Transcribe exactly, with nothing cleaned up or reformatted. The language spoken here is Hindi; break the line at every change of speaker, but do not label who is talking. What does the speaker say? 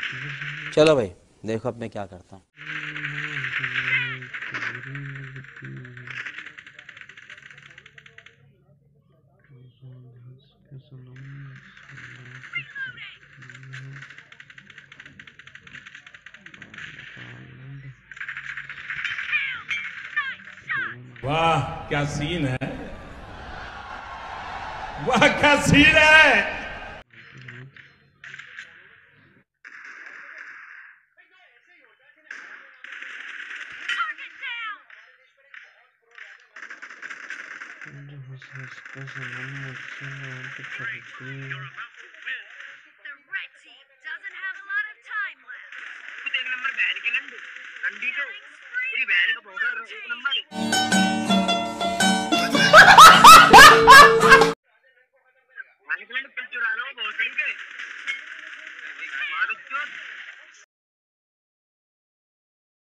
चलो भाई देखो अब मैं क्या करता हूँ।
वाह क्या सीन है, वाह क्या सीन है।